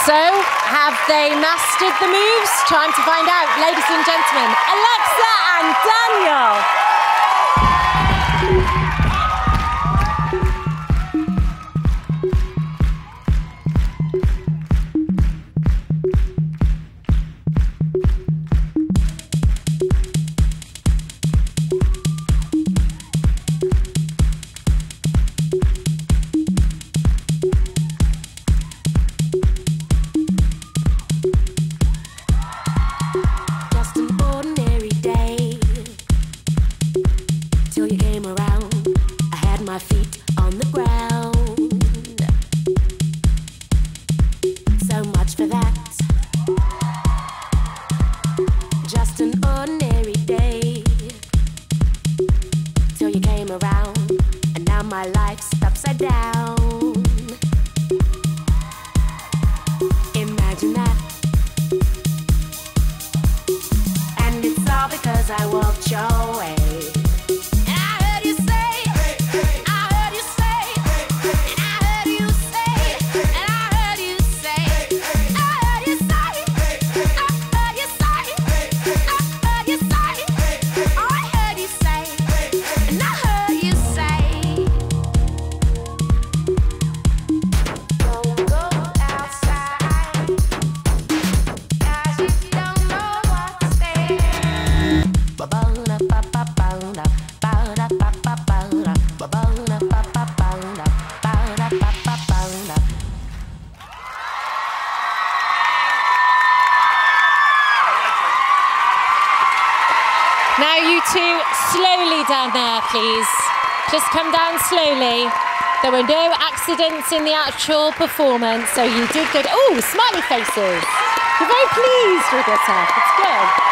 So, have they mastered the moves? Time to find out, ladies and gentlemen. Alexa and Daniel. My feet on the ground. So much for that. Just an ordinary day till you came around, and now my life's upside down. Imagine that. And it's all because I walked your way. Now you two, slowly down there, please. Just come down slowly. There were no accidents in the actual performance, so you did good. Oh, smiley faces. You're very pleased with yourself. It's good.